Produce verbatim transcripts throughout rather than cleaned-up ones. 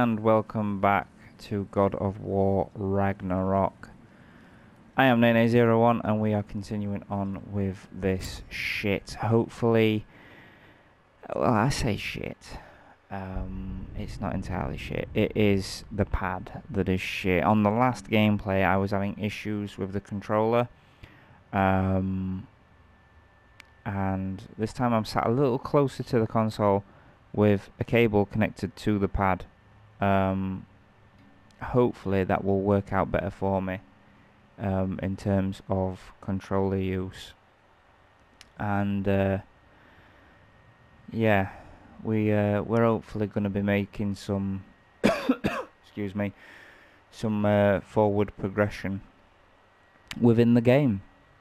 and welcome back to God of War Ragnarok. I am Nene zero one and we are continuing on with this shit. Hopefully, well, I say shit. Um, it's not entirely shit. It is the pad that is shit. On the last gameplay, I was having issues with the controller. Um, and this time I'm sat a little closer to the console with a cable connected to the pad. Um, hopefully that will work out better for me um, in terms of controller use. And uh, yeah, we uh, we're hopefully going to be making some excuse me some uh, forward progression within the game.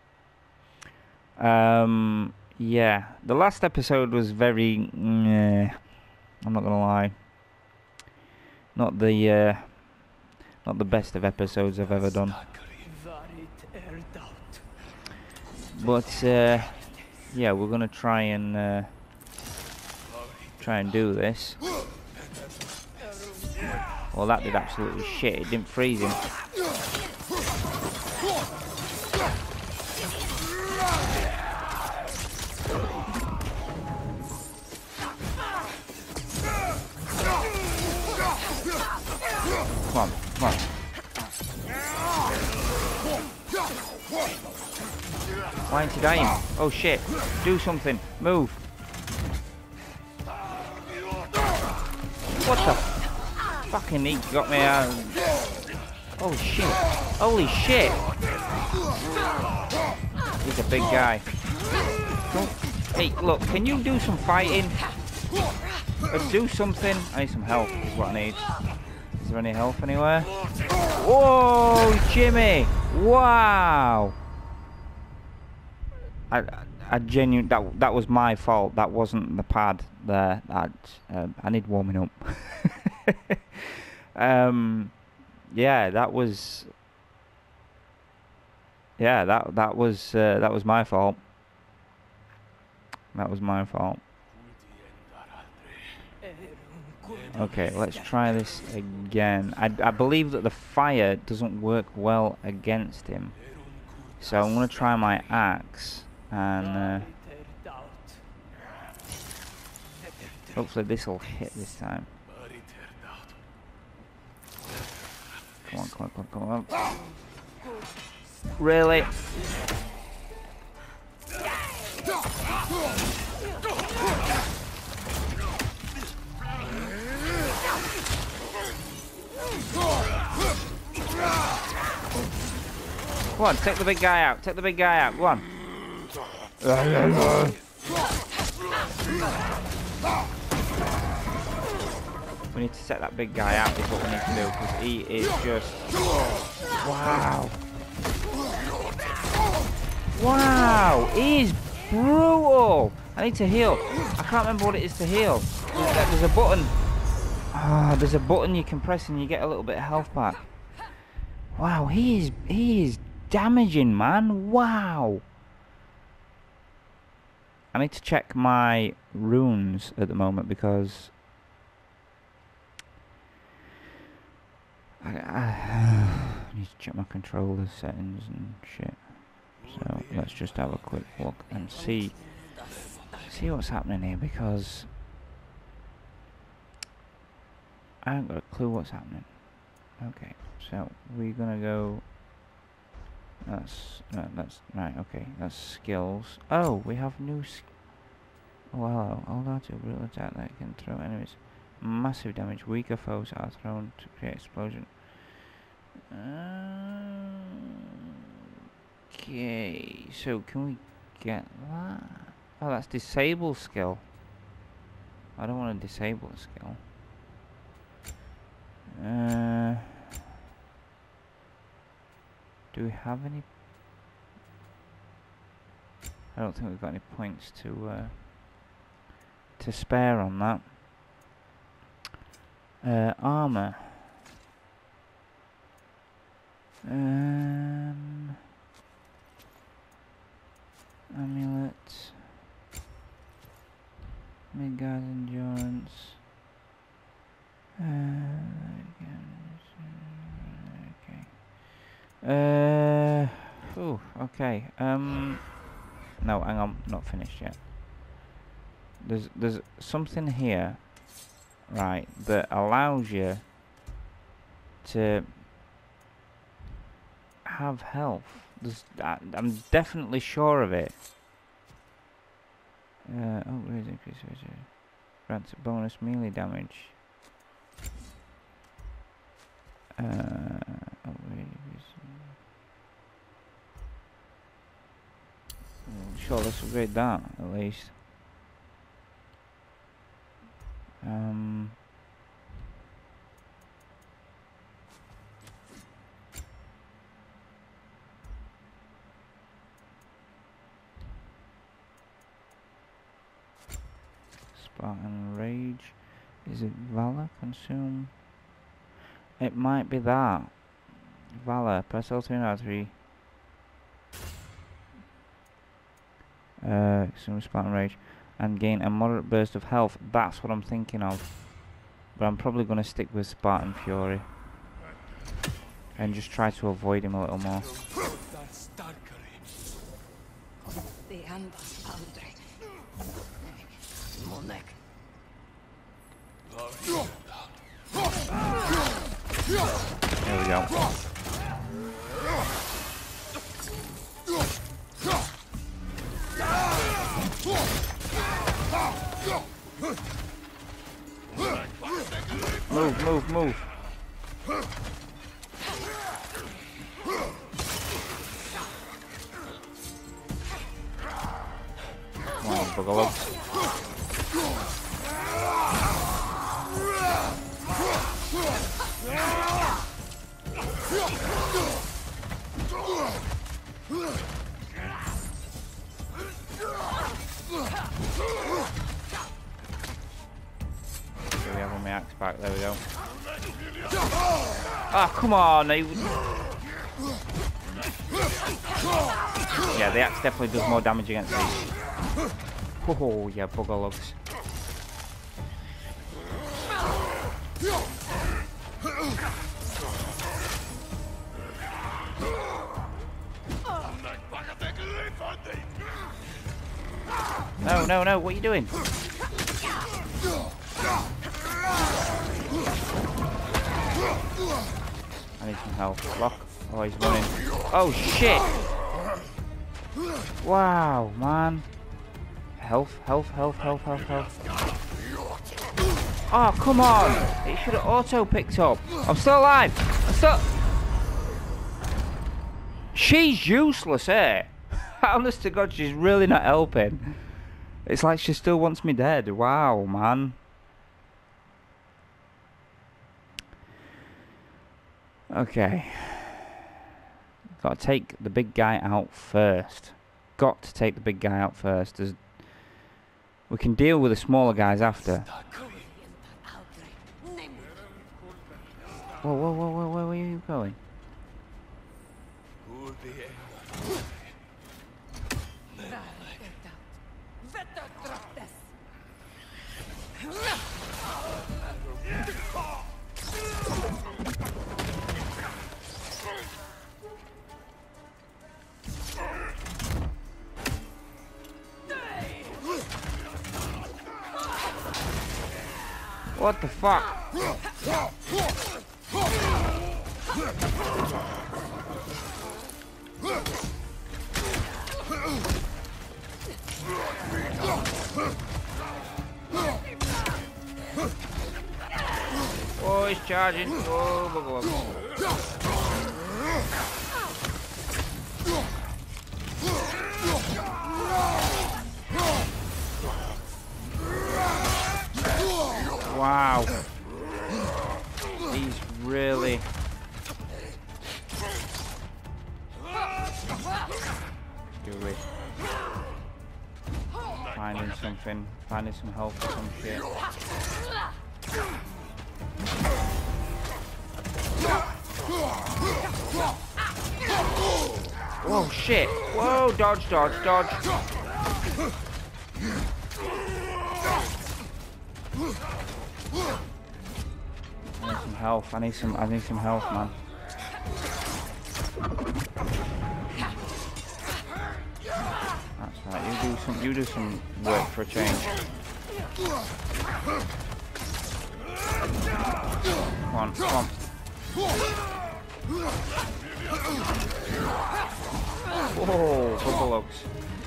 Um, yeah, the last episode was very. Mm, I'm not gonna lie. Not the uh, not the best of episodes I've ever done. But uh, yeah, we're gonna try and uh, try and do this. Well, that did absolutely shit. It didn't freeze him. Come on, come on. Why aren't you dying? Oh shit. Do something. Move. What the? Fucking he got me out. Oh shit. Holy shit. He's a big guy. Don't. Hey, look, can you do some fighting? Let's do something. I need some help, is what I need. Is there any help anywhere? Whoa, Jimmy! Wow! I, I, I genuinely, that, that was my fault. That wasn't the pad there. That, uh, I need warming up. um, yeah, that was, yeah, that, that was, uh, that was my fault. That was my fault. Okay, let's try this again. I, I believe that the fire doesn't work well against him. So I'm going to try my axe. And uh, hopefully this will hit this time. Come on, come on, come on, come on. Really? Go on, take the big guy out. Take the big guy out. Go on. We need to set that big guy out is what we need to do, because he is just... Wow. Wow, he is brutal. I need to heal. I can't remember what it is to heal. There's, there's a button. Ah, oh, there's a button you can press and you get a little bit of health back. Wow, he is he is damaging, man. Wow. I need to check my runes at the moment because I, I, I need to check my controller settings and shit. So let's just have a quick look and see see what's happening here, because I haven't got a clue what's happening. Okay, so we're gonna go. That's no, that's right. Okay, that's skills. Oh, we have new. Sk oh, hello. Hold on to a brutal attack that can throw enemies massive damage. Weaker foes are thrown to create explosion. Okay, so can we get that? Oh, that's disable skill. I don't want to disable a skill. Uh, do we have any? I don't think we've got any points to uh, to spare on that. Uh, armor. Um, amulet. Midgard endurance. Uh, Okay. Um. No, hang on. Not finished yet. There's there's something here, right, that allows you to have health. There's, I, I'm definitely sure of it. Uh, oh, raise increase grants a bonus melee damage. Uh, oh, sure, let's upgrade that at least. Um. Spartan Rage. Is it Valor? Consume. It might be that. Valor. Press L two and R three. Uh, consume Spartan Rage. And gain a moderate burst of health. That's what I'm thinking of. But I'm probably going to stick with Spartan Fury. And just try to avoid him a little more. There we go. Move, move, move. Come on, Bugalogs. Here we have my axe back, there we go. Ah, oh, come on! I... Yeah, the axe definitely does more damage against these. Oh, yeah, Bugalogs. No, no, no, what are you doing? I need some help. Lock. Oh, he's running. Oh, shit! Wow, man. Health, health, health, health, health, health. Oh, come on! It should have auto picked up. I'm still alive! I'm still... She's useless, eh? Honest to God, she's really not helping. It's like she still wants me dead. Wow, man. Okay. Got to take the big guy out first. Got to take the big guy out first. There's, we can deal with the smaller guys after. Whoa, whoa, whoa, whoa, where are you going? What the fuck? Oh, he's charging. Oh, go, go, go. Wow. He's really... Do it. Finding something. Finding some help or some shit. Whoa, shit. Whoa, dodge, dodge, dodge. I need some health. I need some. I need some health, man. do some. You do some work for a change. Come on, come on. Whoa, couple looks.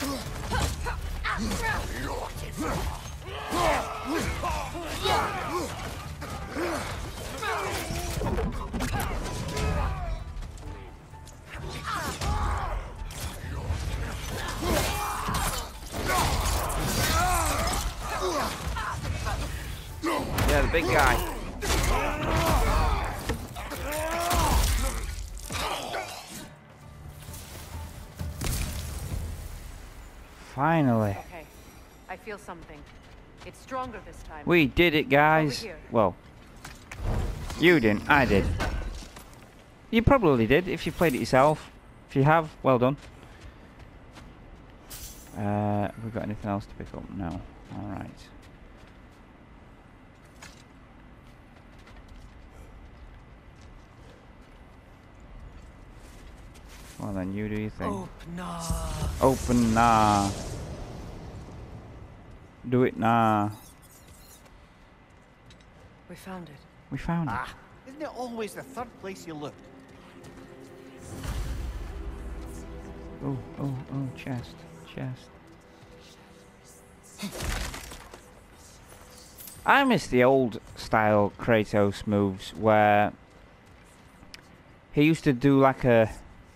Yeah, the big guy. Finally. Okay, I feel something. It's stronger this time. We did it, guys. Well, you didn't. I did. You probably did if you played it yourself. If you have, well done. Uh, have we got anything else to pick up? No. All right. Well then, you do your thing. Open nah. Open nah. Do it nah. We found it. We found Ah, it. isn't it always the third place you look? Oh, oh, oh, chest, chest. I miss the old style Kratos moves where he used to do like a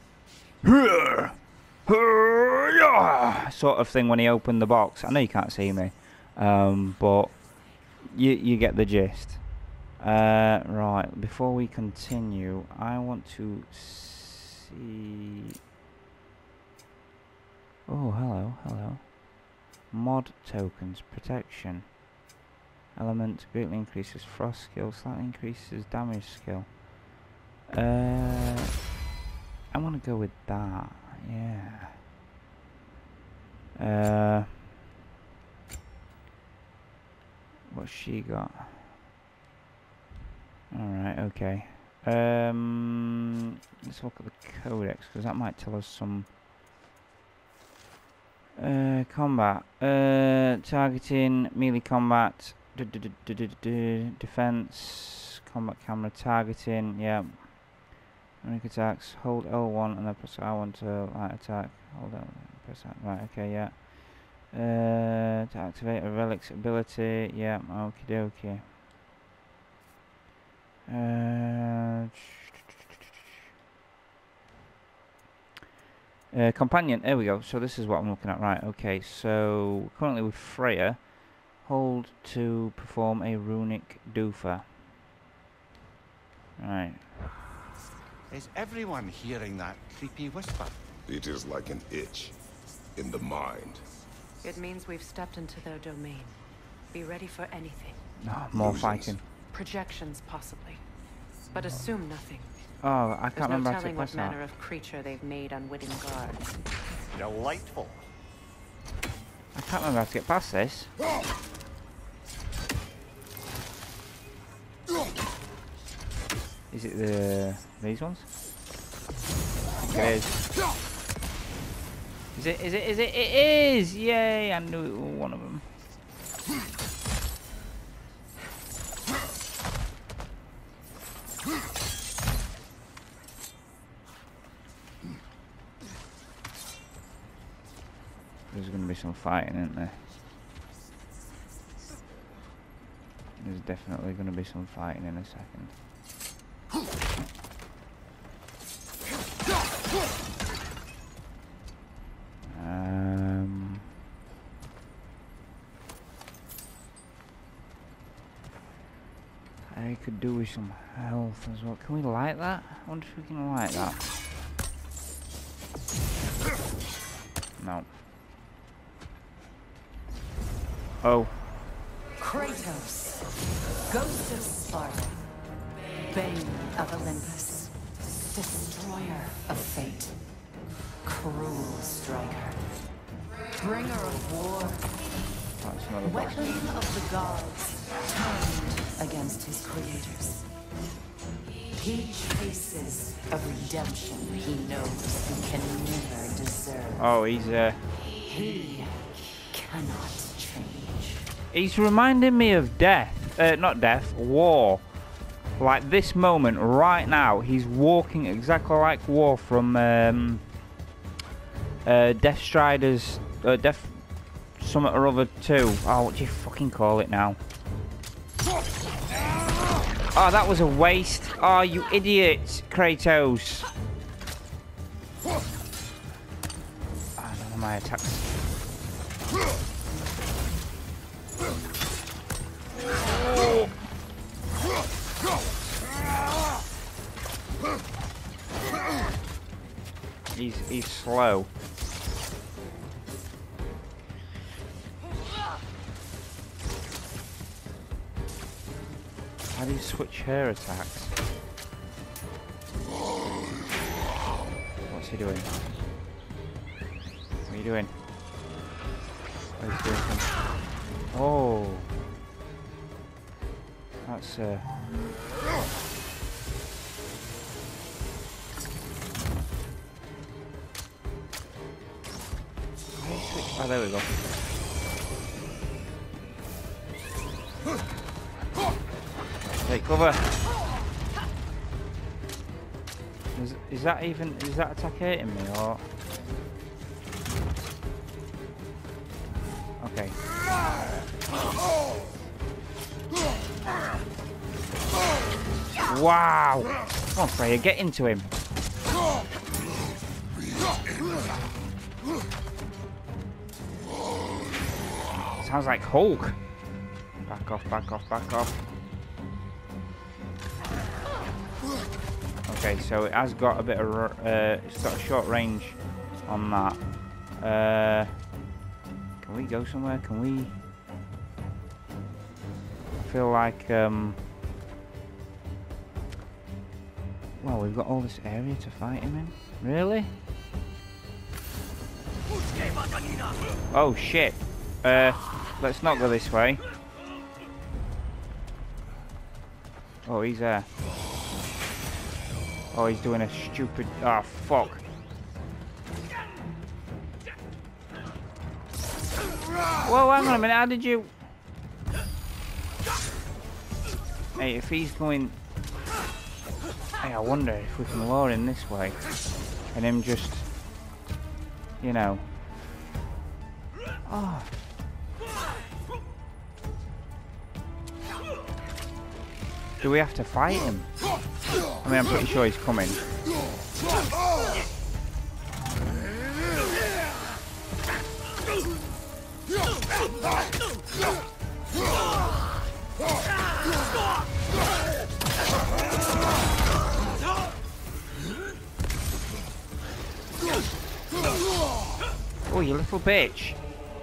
sort of thing when he opened the box. I know you can't see me, um, but you you get the gist. Uh, right, before we continue, I want to see. Oh, hello, hello. Mod tokens, protection. Element greatly increases frost skill, slightly increases damage skill. Uh, I want to go with that, yeah. Uh, what's she got? Alright, okay. Um, let's look at the codex, because that might tell us some... Uh, combat. Uh, targeting, melee combat, d -d -d -d -d -d defense, combat camera, targeting, yeah. Unique attacks, hold L one and then press R one to light attack. Hold L one, press R, right, okay, yeah. Uh, to activate a relic's ability, yeah, okie dokie. Uh, Uh, companion, there we go. So this is what I'm looking at, right? Okay, so currently with Freya, hold to perform a runic doofer. Right. Is everyone hearing that creepy whisper? It is like an itch in the mind. It means we've stepped into their domain. Be ready for anything. No, more Illusions. fighting. Projections, possibly. But assume nothing. Oh, I There's can't no remember how to telling press what manner that. of creature they've made unwitting guards. Delightful. I can't remember how to get past this. Is it the these ones? I think it is. Is it? Is it? Is it? It is! Yay! I knew it was one of them. There's going to be some fighting, isn't there? There's definitely going to be some fighting in a second. Um, I could do with some health as well. Can we light that? I wonder if we can light that. No. Oh. Kratos, Ghost of Sparta, Bane of Olympus, Destroyer of Fate, Cruel Striker, Bringer of War, That's another box. Weapon of the Gods, turned against his creators. He chases a redemption he knows he can never deserve. Oh, he's uh. He cannot change. He's reminding me of death. Uh, not death, war. Like this moment right now, he's walking exactly like War from um, uh, Death Striders, uh, Death Summit or other two. Oh, what do you fucking call it now? Oh, that was a waste. Oh, you idiot, Kratos. I don't know my attacks. He's he's slow. How do you switch her attacks? What's he doing? What are you doing? Oh, he's doing something. Oh, that's uh. Oh, there we go. Take cover. Is, is that even, is that attack hitting me or? Okay. Wow! Come on, Freya, get into him. Sounds like Hulk. Back off, back off, back off. Okay, so it has got a bit of, uh, it's got a short range on that. Uh, can we go somewhere? Can we? I feel like, um, well, we've got all this area to fight him in. Really? Oh shit. Uh, let's not go this way. Oh, he's there. Oh, he's doing a stupid... Ah, oh, fuck. Whoa, hang on a minute. How did you... Hey, if he's going... Hey, I wonder if we can lure him this way. And him just... You know... Oh... Do we have to fight him? I mean, I'm pretty sure he's coming. Oh, you little bitch.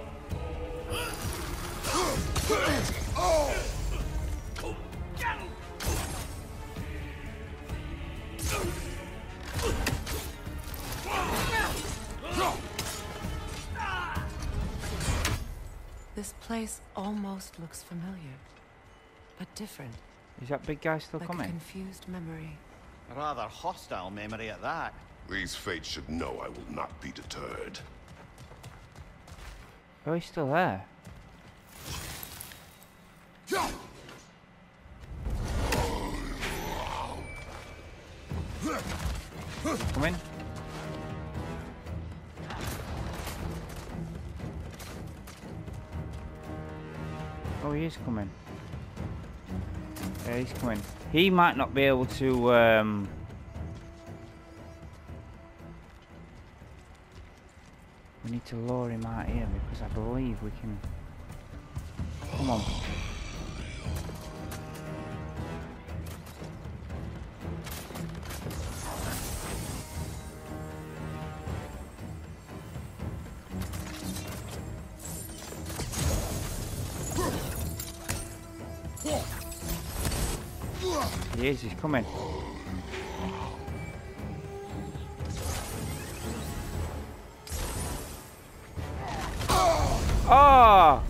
This place almost looks familiar, but different. Is that big guy still Like coming? a confused memory. A rather hostile memory at that. These fates should know I will not be deterred. Oh, he's still there. Come in. Oh, he is coming. Yeah, he's coming. He might not be able to, um... we need to lure him out here because I believe we can... Come on. He is, he's coming. Oh!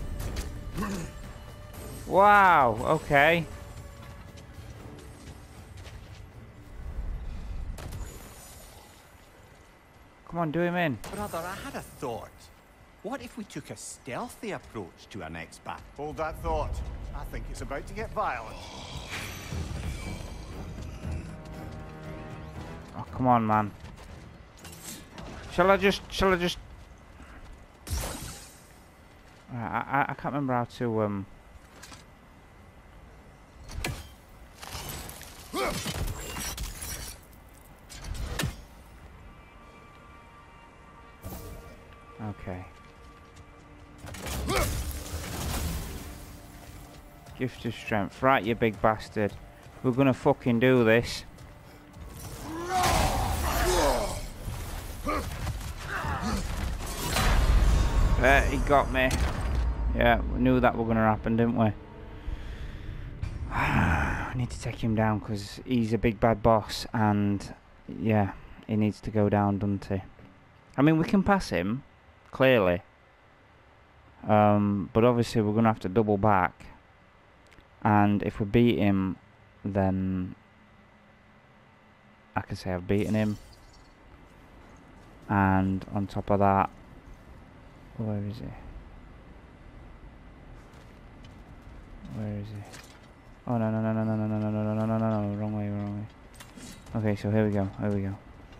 Wow, okay. Come on, do him in. Brother, I had a thought. What if we took a stealthy approach to our next battle? Hold that thought. I think it's about to get violent. Oh, come on, man. Shall I just... Shall I just... I, I, I can't remember how to, um... Okay. Gift of strength. Right, you big bastard. We're gonna fucking do this. There, he got me. Yeah, we knew that were gonna happen, didn't we? I need to take him down because he's a big bad boss, and yeah, he needs to go down, doesn't he? I mean, we can pass him, clearly. Um, but obviously we're gonna have to double back. And if we beat him, then I can say I've beaten him. And on top of that, where is he? Where is he? Oh no no no no no no no no no no no no no, wrong way, wrong way. Okay, so here we go, here we go.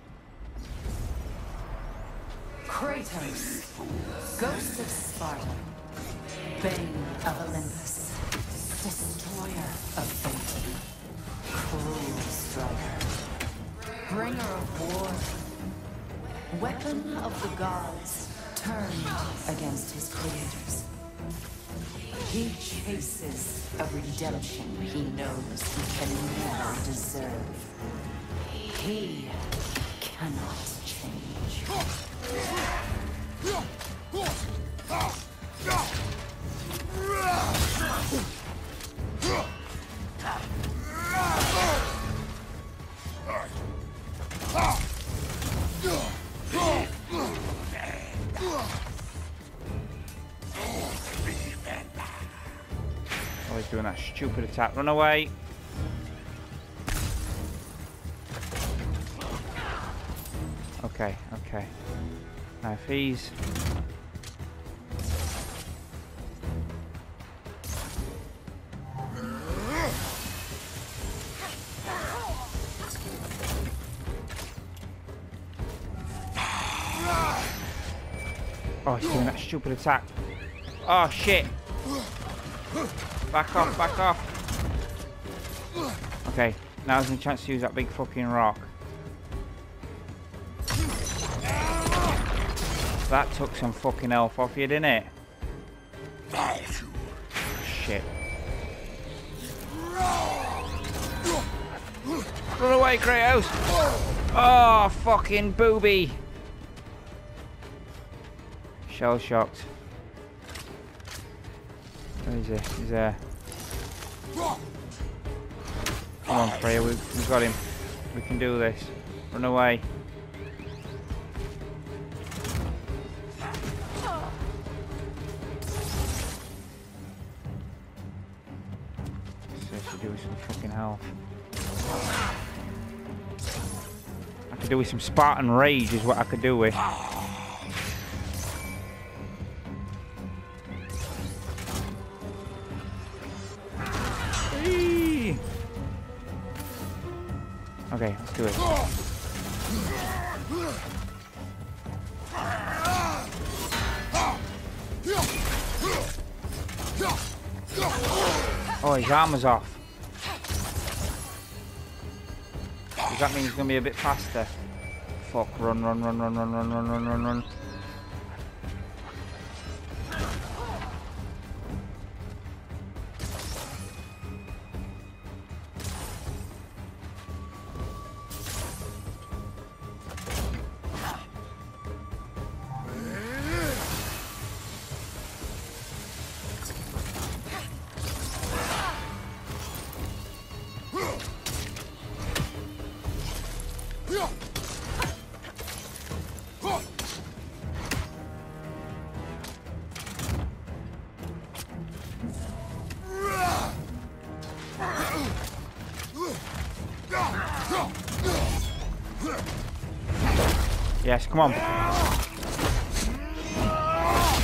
Kratos, Ghost of Sparta, Bane of Olympus, Destroyer of Fate, Cruel Striker, Bringer of War, Weapon of the Gods, turned against his creators. He chases a redemption he knows he can never deserve. He cannot change. Oh, he's doing that stupid attack. Run away. Okay, okay. Now if he's... Oh, he's doing that stupid attack. Oh, shit. Back off, back off. Okay, now's the chance to use that big fucking rock. That took some fucking health off you, didn't it? Shit. Run away, Kratos! Oh, fucking booby! Shell shocked. Where is he? He's there. Come on, Freya, we've, we've got him. We can do this. Run away. So, do with some fucking health. I could do with some Spartan rage, is what I could do with. Okay, let's do it. Oh, his armor's off. Does that mean he's gonna be a bit faster? Fuck, run, run, run, run, run, run, run, run, run, run. Yes, come on.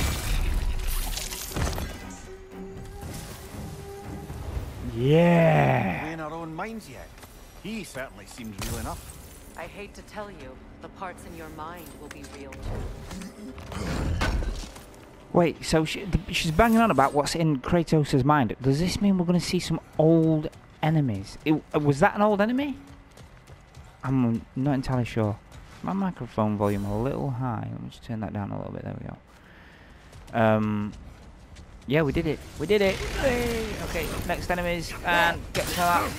Yeah! In our own minds yet? He certainly seems real enough. I hate to tell you, the parts in your mind will be real too. Wait, so she, th she's banging on about what's in Kratos' mind. Does this mean we're going to see some old enemies? It, was that an old enemy? I'm not entirely sure. My microphone volume a little high. Let me just turn that down a little bit. There we go. Um, yeah, we did it. We did it. Hey! Okay, next enemies and get to that.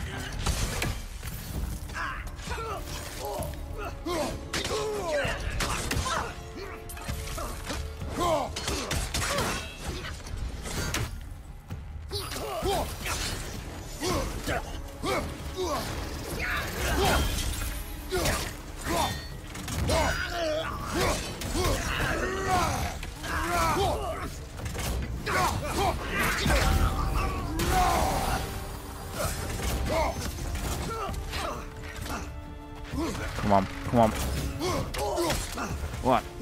Come on, come on. What?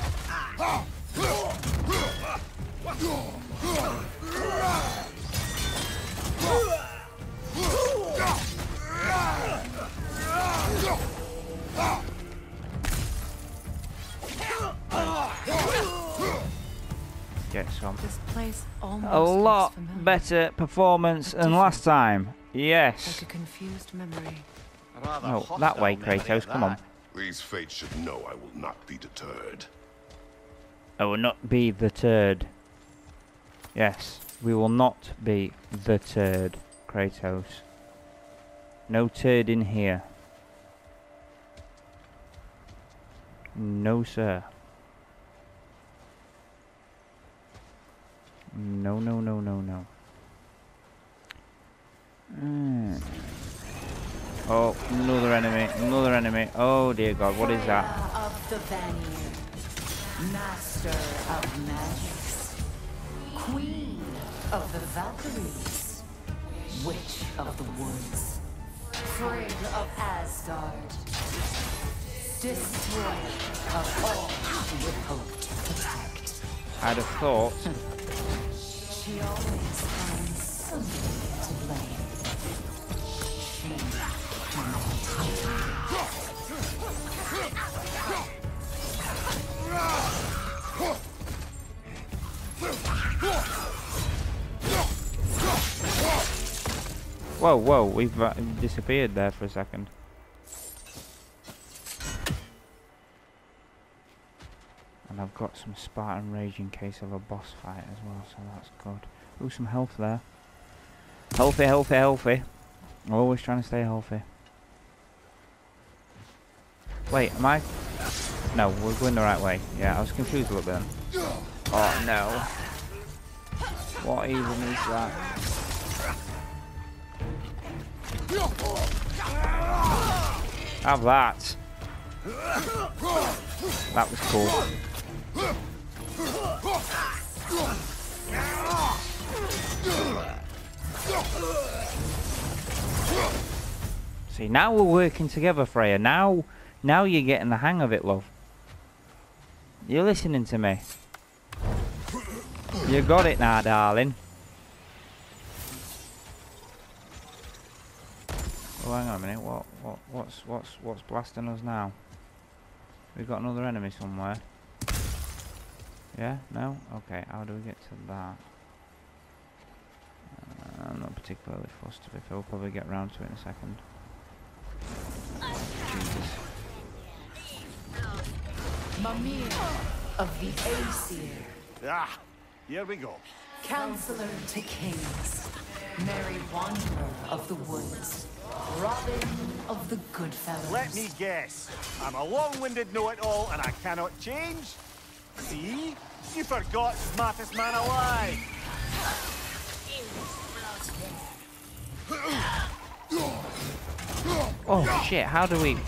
Get some. This place almost A lot looks familiar. better performance than last time. Yes. Like a confused memory. Rather No, hostile that way, memory Kratos. of Come on. that. These fates should know I will not be deterred. I will not be the turd. Yes, we will not be the turd, Kratos. No turd in here. No, sir. No, no, no, no, no. Mm. Oh, another enemy, another enemy. Oh dear God, what is that? Freya of the Vanir, master of magics, queen of the Valkyries, witch of the woods, Frigg of Asgard, destroyer of all she would hope to protect. I'd have thought. She always finds something to blame. She Whoa, whoa, we've uh, disappeared there for a second. And I've got some Spartan Rage in case of a boss fight as well, so that's good. Ooh, some health there. Healthy, healthy, healthy. Always trying to stay healthy. Wait, am I? No, we're going the right way. Yeah, I was confused a little bit then. Oh no. What even is that? Have that. That was cool. See, now we're working together, Freya. Now, now you're getting the hang of it, love. You're listening to me. You got it now, darling. Oh, hang on a minute. What, what, what's, what's, what's blasting us now? We've got another enemy somewhere. Yeah? No? Okay. How do we get to that? Uh, I'm not particularly fussed to be fair. We'll probably get round to it in a second. Jesus. Mimir of the Aesir, Ah, here we go. counselor to kings, merry wanderer of the woods, Robin of the Goodfellows. Let me guess. I'm a long-winded know-it-all and I cannot change? See? You forgot smartest man alive. Oh shit, how do we...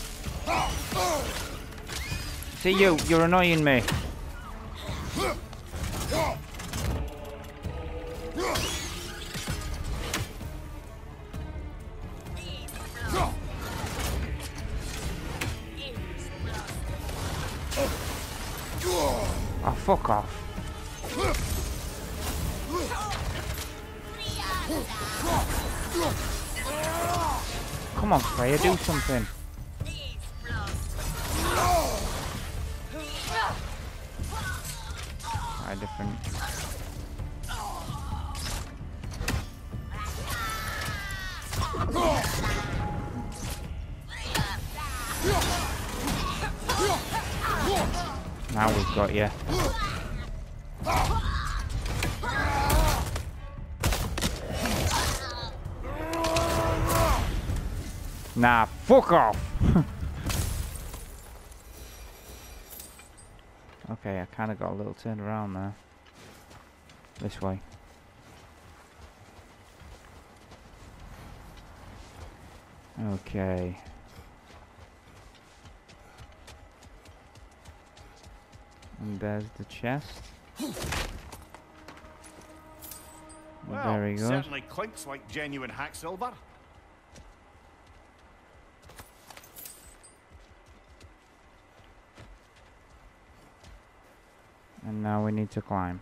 See you, you're annoying me. Oh, fuck off. Come on, Freya, do something. Try different. Now we've got you. Nah, fuck off! Okay, I kind of got a little turned around there. This way. Okay. And there's the chest. Well, Very good. certainly clinks like genuine hack silver. And now we need to climb.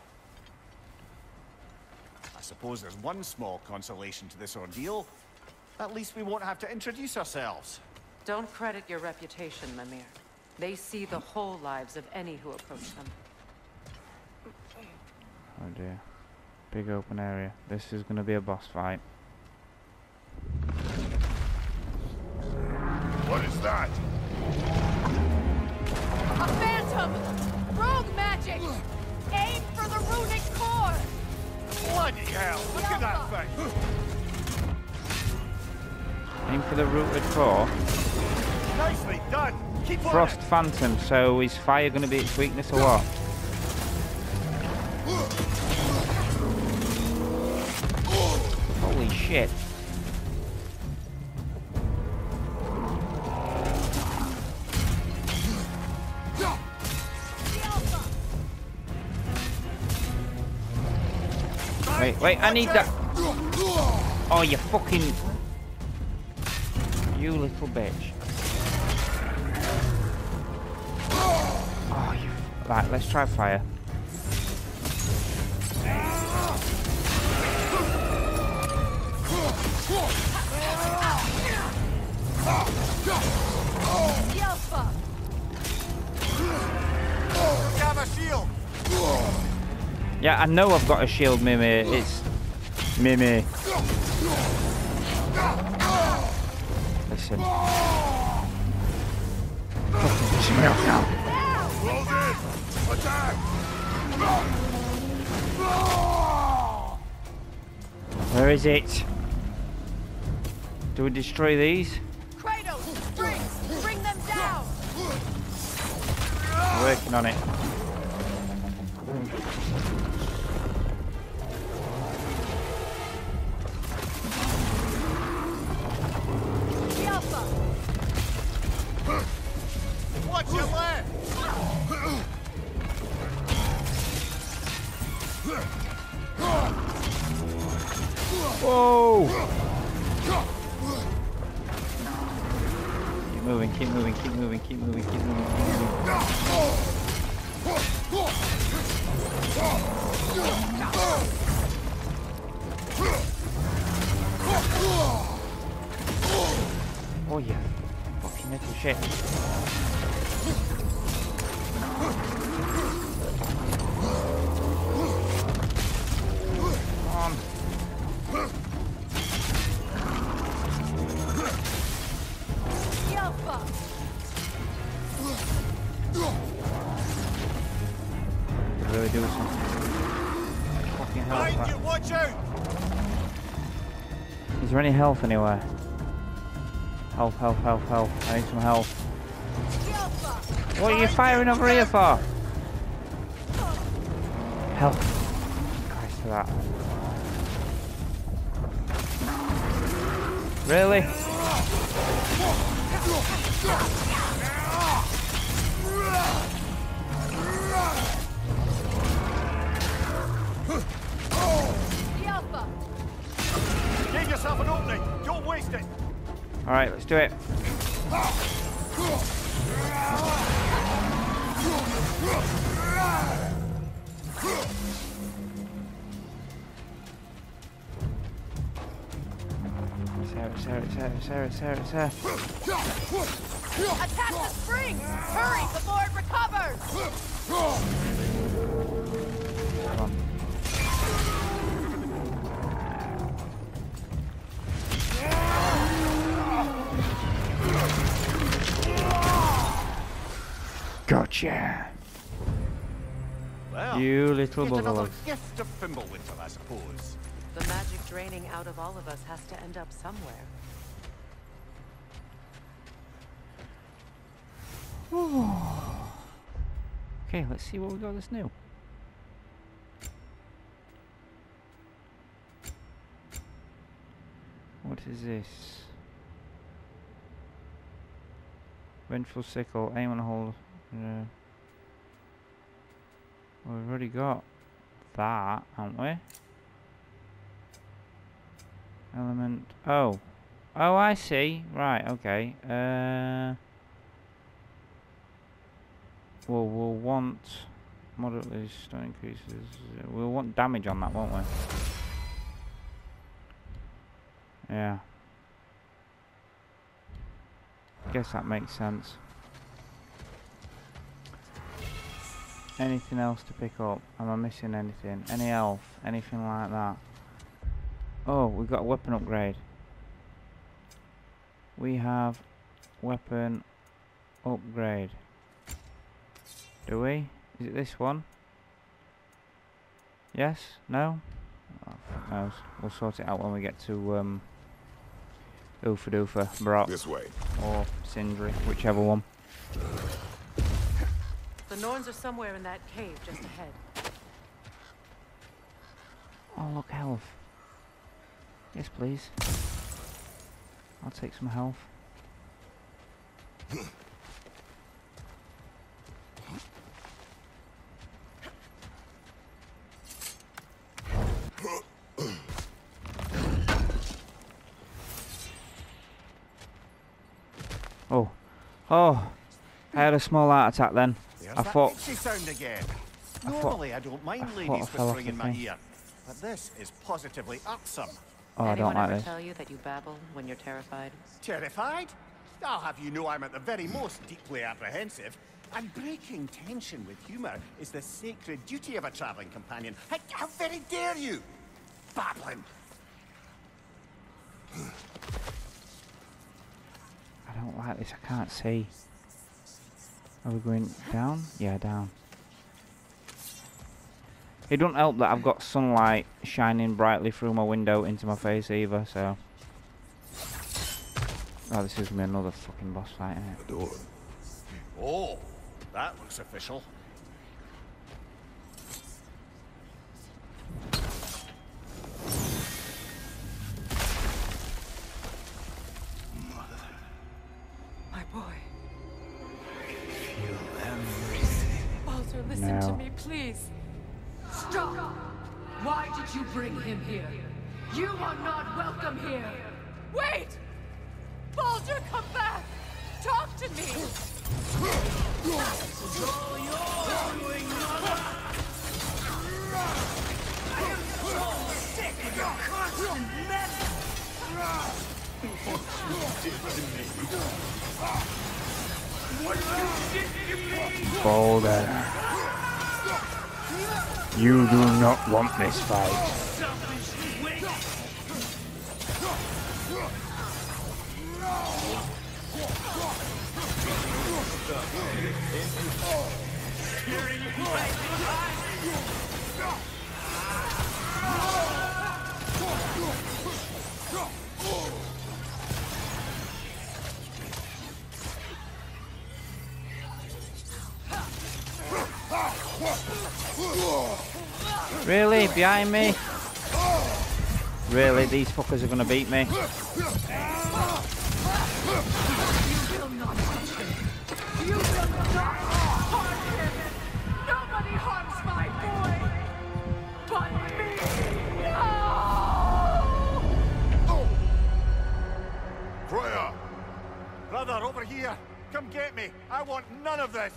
I suppose there's one small consolation to this ordeal. At least we won't have to introduce ourselves. Don't credit your reputation, Mimir. They see the whole lives of any who approach them. Oh dear. Big open area. This is going to be a boss fight. What is that? A phantom! Rogue magic! Aim for the runic core! Bloody hell, look at that thing! Aim for the rooted core. Nicely done! Keep Frost on it! Phantom, so is fire going to be its weakness or what? Holy shit. Wait, wait, I need that. Oh, you fucking... You little bitch. Oh, you... Right, let's try fire. Yelpa! Have a shield! Yeah, I know I've got a shield, Mimi. It's... Mimi. Listen. Fucking smell now. Close in! Attack! Where is it? Do we destroy these? Kratos! Bring! Bring them down! I'm working on it. Yelpa! Watch your left! Whoa! Keep moving, keep moving, keep moving, keep moving, keep moving, keep moving. Oh yeah, fucking little shit. Come on. Yelpa! Could really do some fucking health. Behind you, back. watch out! Is there any health anywhere? Health, health, health, health. I need some health. Yelpa! What are you firing over here for? Health. Christ for that. Really? Yelpa! Give yourself an opening, don't waste it! Alright, let's do it. her, it's her, it's her, it's her, it's her. Attack the spring! Hurry before it recovers! Come on. Gotcha! Well, You little yet another buggler. gift of Fimbulwinter, I suppose. The magic draining out of all of us has to end up somewhere. Okay, let's see what we got that's new. What is this? Vengeful sickle, aim and hold. Uh, well, we've already got that, haven't we? Element. Oh. Oh, I see. Right, okay. Uh. Well, we'll want. Moderately stun increases. We'll want damage on that, won't we? Yeah. Guess that makes sense. Anything else to pick up? Am I missing anything? Any health? Anything like that? Oh, we've got a weapon upgrade. We have weapon upgrade. Do we? Is it this one? Yes? No? Oh, fuck knows. We'll sort it out when we get to um, Oofa Doofa, Brock, This way. or Sindri, whichever one. The Norns are somewhere in that cave just ahead. Oh, look, health. Yes, please. I'll take some health. Oh. Oh. I had a small heart attack then. There's I that thought... itchy sound again. I thought- Normally, I don't mind I thought I ladies fell off whispering the in my thing. ear, but this is positively irksome. Oh, I Anyone don't like ever this. tell you that you babble when you're terrified? Terrified? I'll have you know I'm at the very most deeply apprehensive. And breaking tension with humour is the sacred duty of a travelling companion. How, how very dare you? Babbling. I don't like this. I can't see. Are we going down? Yeah, down. It don't help that I've got sunlight shining brightly through my window into my face either, so... Oh, this is gonna be another fucking boss fight, isn't it? The door. Oh, that looks official. My boy. Feel everything. Baldur, listen No. to me, please. Stop! Why did you bring him here? You are not welcome here! Wait! Baldur, come back! Talk to me! Boulder. You do not want this fight. Really? Behind me? Really? These fuckers are gonna beat me? You will not touch him! You will not harm him! Nobody harms my boy! But me! No! Freya! Brother, over here. Come get me. I want none of this.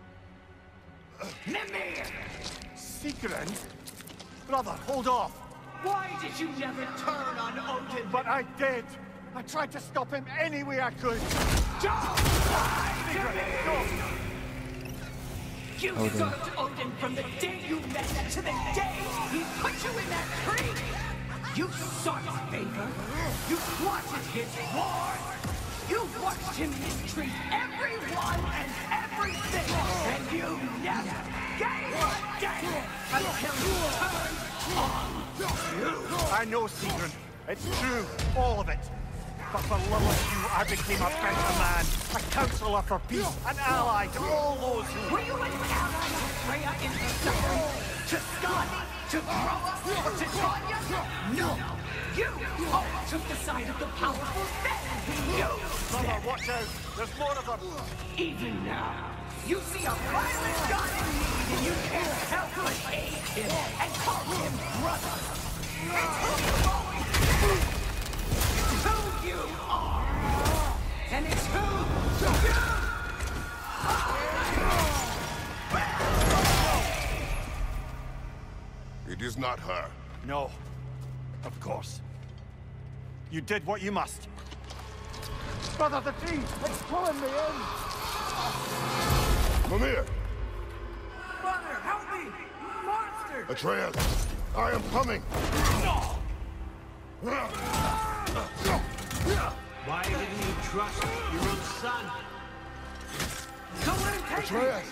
Mimir! Secret? Brother, hold off. Why did you never turn on Odin? But I did! I tried to stop him any way I could! Don't lie to me! You Odin. served Odin from the day you met him to the day he put you in that tree! You sought his favor. You wanted his war. You watched him mistreat everyone and everything, and you never gave a damn until you turned on you. I know, Sigrun. It's true, all of it. But for love of you, I became a better man, a counselor for peace, an ally to all those who... Were you an ally of Freya in her suffering? To Skadi? To Groa? Or to Tanya? No! You all took the side of the powerful men! You! Brother, watch out! There's more of them! Even now, you see a violent god in need and you can't help but aid him and call him brother! It's who you've always been! It's who you are! And it's who you are! It is not her. No. Of course. You did what you must. Brother, the tree! It's pulling me in! Mimir! Brother, help me! Monster! Atreus! I am coming! Why didn't you trust your own son? Go and take me! Atreus!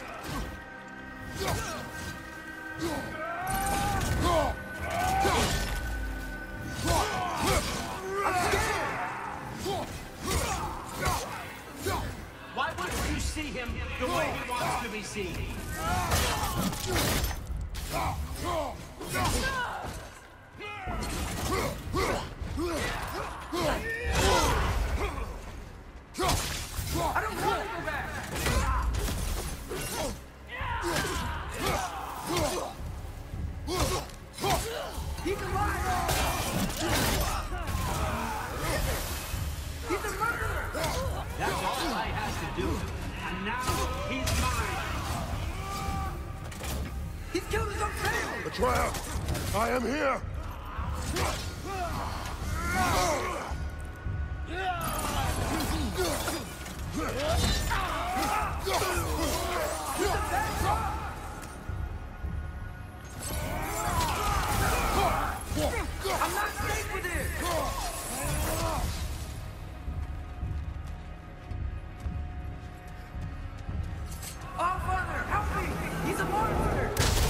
Why wouldn't you see him the way he wants to be seen? I don't want to go back! He's alive! He's a murderer! That's all I has to do. And now he's mine. He's killed his own family! Atreus! I am here! I'm not safe with it! Oh, Father, help me! He's a monster!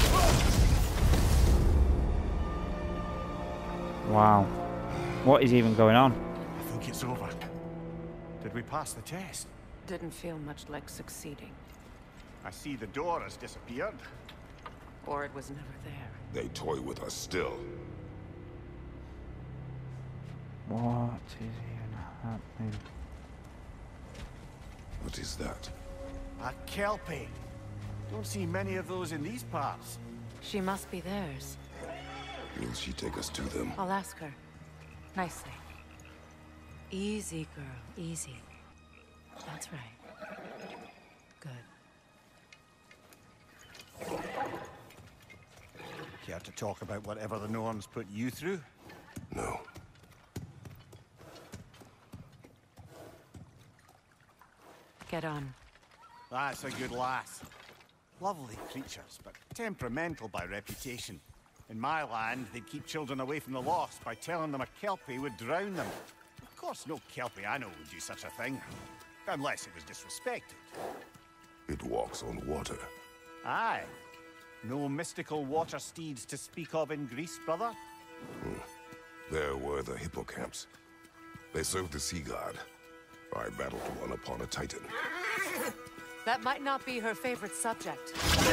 Wow. What is even going on? I think it's over. Did we pass the test? Didn't feel much like succeeding. I see the door has disappeared. Or it was never there. They toy with us still. What is even happening? What is that? A Kelpie. Don't see many of those in these parts. She must be theirs. Will she take us to them? I'll ask her. Nicely. Easy, girl. Easy. That's right. Good. Care to talk about whatever the Norns put you through? No. Get on. That's a good lass. Lovely creatures, but temperamental by reputation. In my land, they'd keep children away from the lost by telling them a Kelpie would drown them. Of course, no Kelpie I know would do such a thing. Unless it was disrespected. It walks on water. Aye. No mystical water steeds to speak of in Greece, brother? There were the hippocamps. They served the sea god. I battled one upon a titan. That might not be her favorite subject.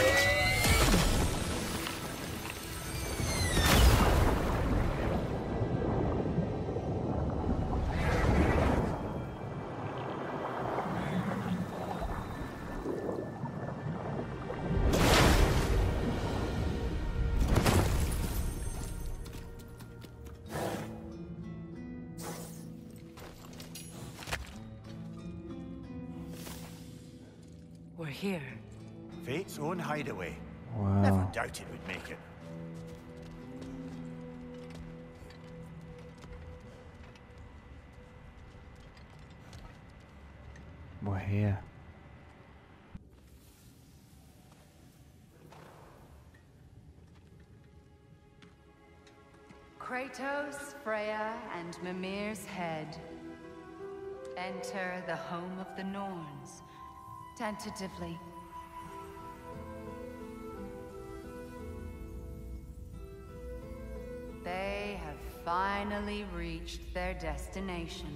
We're here. Fate's own hideaway. Wow. Never doubted we'd make it. we're here. Kratos, Freya, and Mimir's head. Enter the home of the Norns, tentatively. They have finally reached their destination.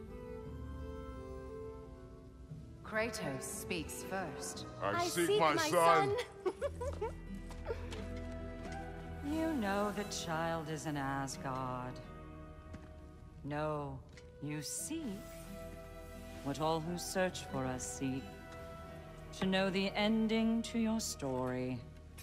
Kratos speaks first. I, seek, my, son. You know the child is in Asgard. No, you seek what all who search for us seek. To know the ending to your story.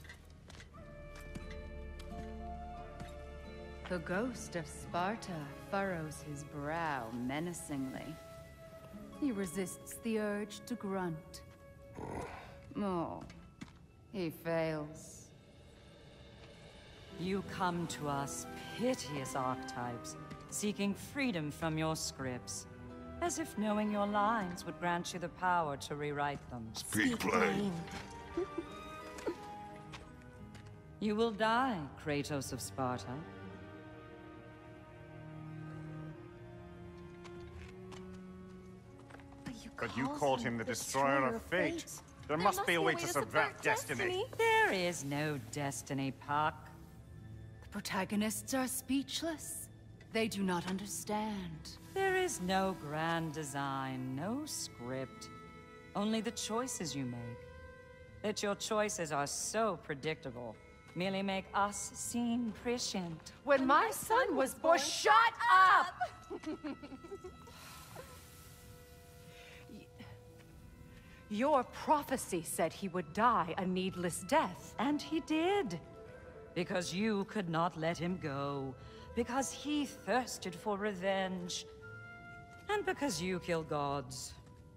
The ghost of Sparta furrows his brow menacingly. He resists the urge to grunt. Oh, he fails. You come to us, piteous archetypes, seeking freedom from your scripts. As if knowing your lines would grant you the power to rewrite them. Speak plain. You will die, Kratos of Sparta. But you called him the destroyer of fate. There must be a way to subvert destiny. There is no destiny, Puck. The protagonists are speechless. They do not understand. There is no grand design, no script. Only the choices you make. That your choices are so predictable merely make us seem prescient. When my son was born, shut up! Your prophecy said he would die a needless death. And he did. Because you could not let him go. Because he thirsted for revenge. And because you kill gods.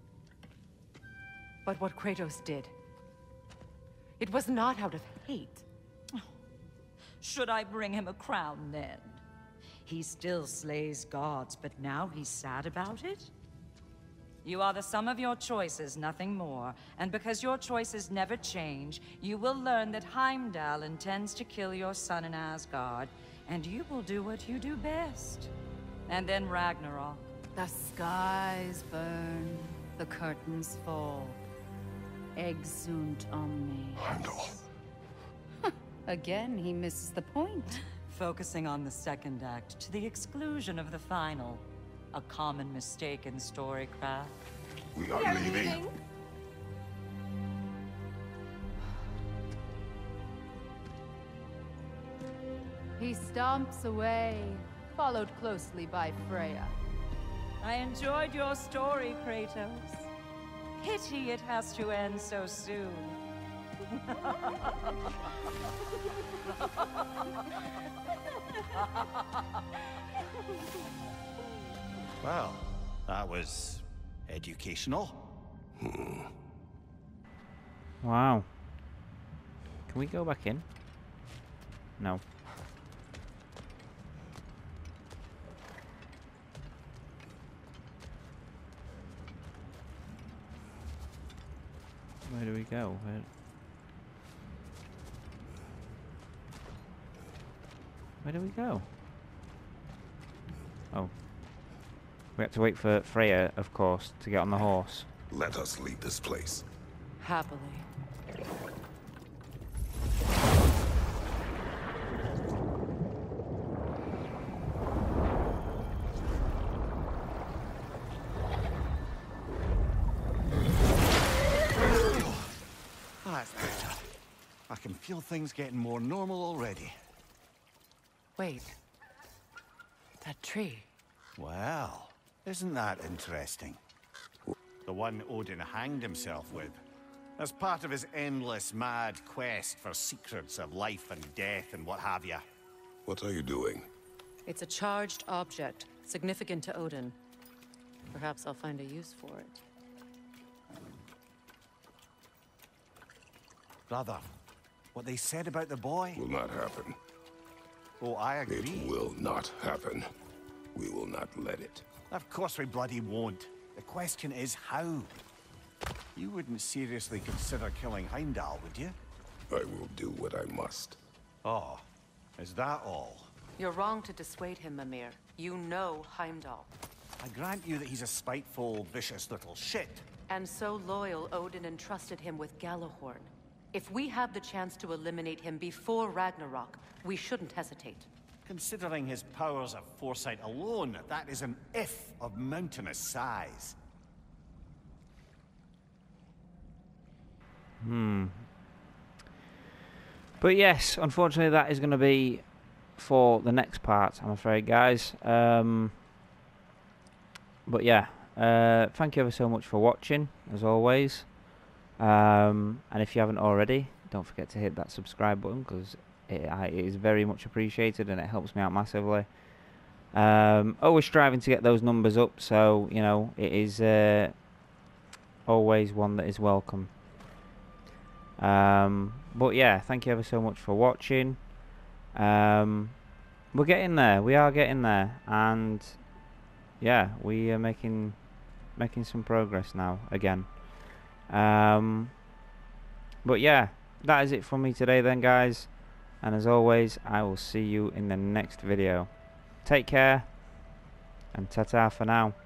But what Kratos did, it was not out of hate. Should I bring him a crown then? He still slays gods, but now he's sad about it? You are the sum of your choices, nothing more. And because your choices never change, you will learn that Heimdall intends to kill your son in Asgard, and you will do what you do best. And then Ragnarok. The skies burn, the curtains fall. Exunt omnes. Heimdall. Again, he misses the point. Focusing on the second act to the exclusion of the final. A common mistake in storycraft. We are, we are leaving. leaving. He stomps away, followed closely by Freya. I enjoyed your story, Kratos. Pity it has to end so soon. Well, that was educational. Hmm. Wow. Can we go back in? No. Where do we go? Where, Where do we go? Oh. We have to wait for Freya, of course, to get on the horse. Let us leave this place. Happily. That's better. I can feel things getting more normal already. Wait. That tree. Well, isn't that interesting? The one Odin hanged himself with, as part of his endless mad quest for secrets of life and death and what have you. What are you doing? It's a charged object, significant to Odin. Perhaps I'll find a use for it. Brother, what they said about the boy? Will not happen. Oh, I agree. It will not happen. We will not let it. Of course we bloody won't. The question is how. You wouldn't seriously consider killing Heimdall, would you? I will do what I must. Oh, is that all? You're wrong to dissuade him, Mimir. You know Heimdall. I grant you that he's a spiteful, vicious little shit. And so loyal, Odin entrusted him with Gjallarhorn. If we have the chance to eliminate him before Ragnarok, we shouldn't hesitate. Considering his powers of foresight alone, that is an if of mountainous size. Hmm. But yes, unfortunately that is going to be for the next part, I'm afraid, guys. Um, but yeah, uh, thank you ever so much for watching, as always. Um, and if you haven't already, don't forget to hit that subscribe button, because it, it is very much appreciated and it helps me out massively. Um, always striving to get those numbers up, so, you know, it is uh, always one that is welcome. Um, but yeah, thank you ever so much for watching. Um, we're getting there. We are getting there, and yeah, we are making making some progress now again. Um, but yeah, that is it from me today, then, guys. And as always, I will see you in the next video. Take care, and ta-ta for now.